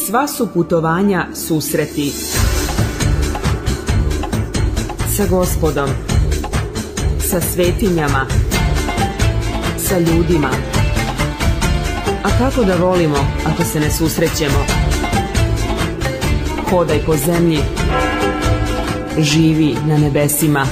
sva su putovanja susreti sa Gospodom, sa svetinjama, sa ljudima. A kako da volimo ako se ne susrećemo? Hodaj po zemlji, živi na nebesima.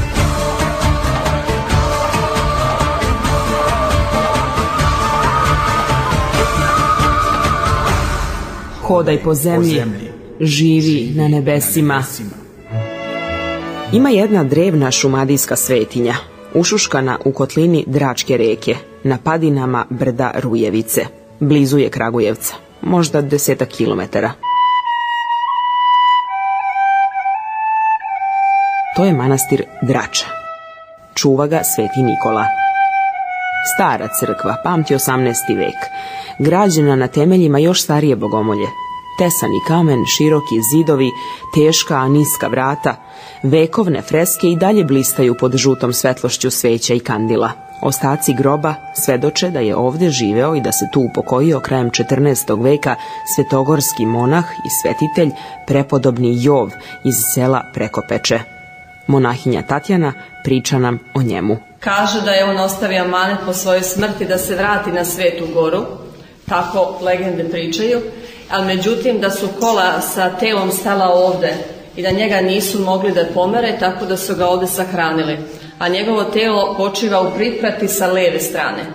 Hodaj po zemlji, živi na nebesima. Ima jedna drevna šumadijska svetinja, ušuškana u kotlini Dračke reke, na padinama brda Rujevice. Blizu je Kragujevca, možda 10 kilometara. To je manastir Drača. Čuva ga Sveti Nikola. Stara crkva, pamti 18. vek, građena na temeljima još starije bogomolje. Tesani kamen, široki zidovi, teška a niska vrata, vekovne freske i dalje blistaju pod žutom svetlošću sveća i kandila. Ostaci groba svedoče da je ovdje živeo i da se tu upokojio krajem 14. veka svetogorski monah i svetitelj prepodobni Jov iz sela Prekopeče. Monahinja Tatjana priča nam o njemu. Kaže da je on ostavio amanet po svojoj smrti da se vrati na Svetu Goru, tako legende pričaju, ali međutim da su kola sa telom stala ovde i da njega nisu mogli da pomere, tako da su ga ovde sahranili, a njegovo telo počiva u Priprati sa leve strane.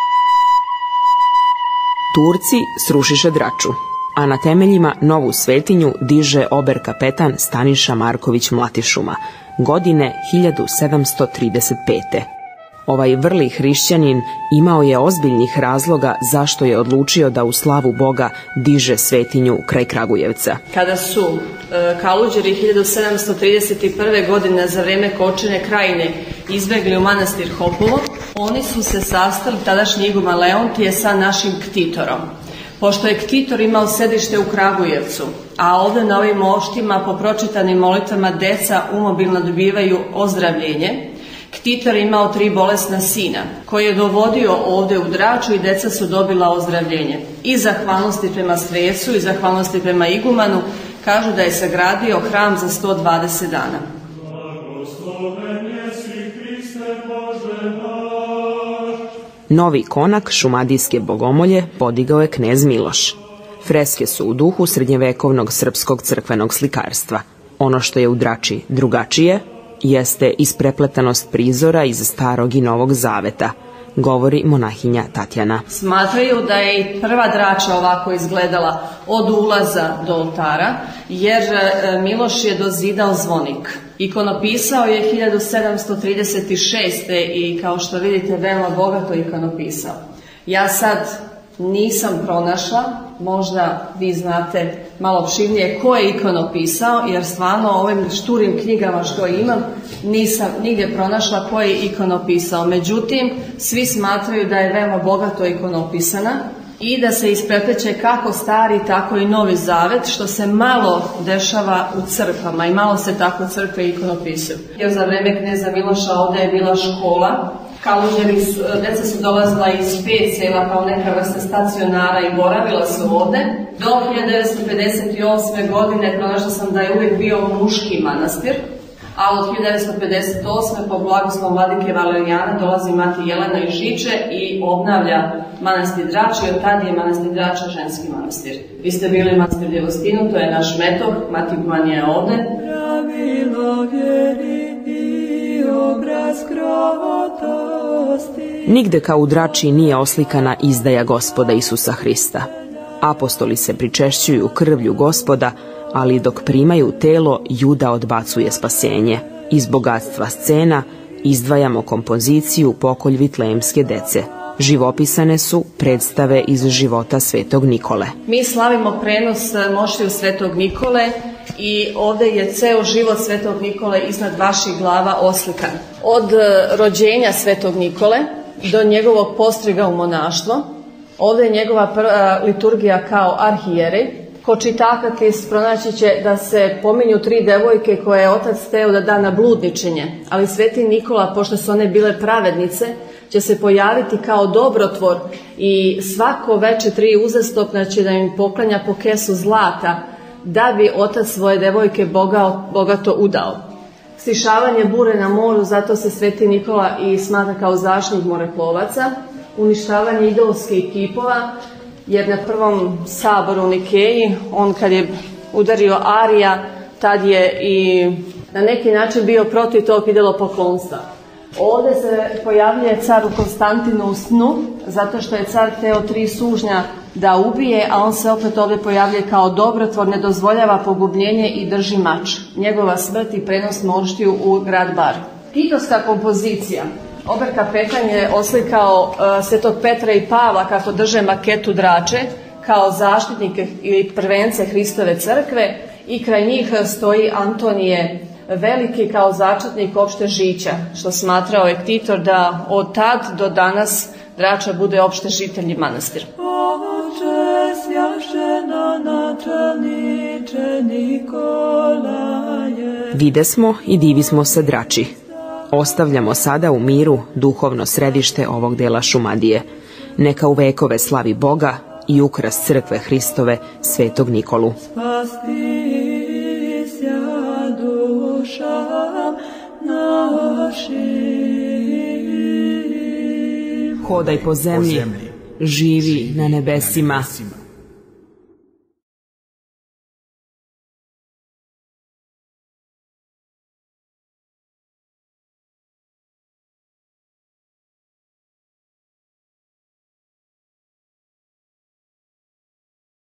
Turci srušiše Draču, a na temeljima novu svetinju diže ober kapetan Staniša Marković Mlatišuma, godine 1735. Ovaj vrli hrišćanin imao je ozbiljnih razloga zašto je odlučio da u slavu Boga diže svetinju kraj Kragujevca. Kada su Kaluđeri 1731. godine za vreme Kočene krajine izbegli u manastir Hopovo, oni su se sastali, tadašnji iguman Leontije, sa našim ktitorom. Pošto je ktitor imao sedište u Kragujevcu, a ovde na ovim moštima po pročitanim molitvama deca umobilno dobivaju ozdravljenje, ktitor je imao 3 bolesna sina, koji je dovodio ovde u Draču i deca su dobila ozdravljenje. I zahvalnosti prema svecu i zahvalnosti prema igumanu kažu da je sagradio hram za 120 dana. Novi konak šumadijske bogomolje podigao je knez Miloš. Freske su u duhu srednjevekovnog srpskog crkvenog slikarstva. Ono što je u Drači drugačije jeste isprepletanost prizora iz Starog i Novog Zaveta, govori monahinja Tatjana. Smatraju da je i prva Drača ovako izgledala od ulaza do oltara, jer Miloš je dozidao zvonik. Ikonopisao je 1736. i kao što vidite veoma bogato ikonopisao. Ja sad nisam pronašla, možda vi znate malo opširnije ko je ikonopisao, jer stvarno ovim šturim knjigama što imam nisam nigdje pronašla ko je ikonopisao. Međutim, svi smatraju da je veoma bogato ikonopisana i da se isprepleće kako Stari, tako i Novi Zavet, što se malo dešava u crkvama i malo se tako crkve ikonopisuju. Jer za vreme kneza Miloša ovde je bila škola, Kaluđeri, deca su dolazila iz 5 sela kao neka vrsta stacionara i boravila su ovde. Do 1958. godine pronašla sam da je uvijek bio muški manastir, a od 1958. po blagoslovu vladike Valerijana dolazi mati Jelena iz Žiče i obnavlja manastir Drač i od tada je manastir Drača ženski manastir. Vi ste bili manastir Djevostinu, to je naš metod, mati Gumanija je ovde. Pravilo vjeri i obraz krotosti. Nigde kao u Drači nije oslikana izdaja Gospoda Isusa Hrista. Apostoli se pričešćuju krvlju Gospoda, ali dok primaju telo, Juda odbacuje spasenje. Iz bogatstva scena izdvajamo kompoziciju Pokolj Vitlejemske dece. Živopisane su predstave iz života Svetog Nikole. Mi slavimo prenos moštiju Svetog Nikole i ovde je ceo život Svetog Nikole iznad vaših glava oslikan. Od rođenja Svetog Nikole do njegovog postriga u monaštvo, ovde je njegova liturgija kao arhijerej, ko čita katekist pronaći će da se pominju 3 devojke koje je otac hteo da da na bludničenje, ali Sveti Nikola, pošto su one bile pravednice, će se pojaviti kao dobrotvor i svako veče 3 uzastopna će da im poklanja po kesu zlata, da bi otac svoje devojke bogato udao. Stišavanje bure na moru, zato se Sveti Nikola i smatra kao zaštitnik moreplovaca. Uništavanje idolskih kipova, jer na prvom saboru u Nikeji, on kad je udario Arija, tad je i na neki način bio protiv tog idolopoklonstva. Ovdje se pojavljuje car u Konstantinu u snu, zato što je car hteo 3 sužnja da ubije, a on se opet ovdje pojavljuje kao dobrotvor, ne dozvoljava pogubljenje i drži mač. Njegova smrt i prenos moštiju u grad Bar. Titovska kompozicija. Ober kapetan je oslikao Svetog Petra i Pavla kako drže maketu drače, kao zaštitnike ili prvence Hristove crkve, i kraj njih stoji Antonije Veliki kao začetnik opšte žića, što smatrao je Titor da od tad do danas Drača bude opšte žiteljni manastir. Videsmo i divismo se Drači. Ostavljamo sada u miru duhovno središte ovog dela Šumadije. Neka u vekove slavi Boga i ukras crkve Hristove Svetog Nikolu. Hodaj po zemlji, živi na nebesima.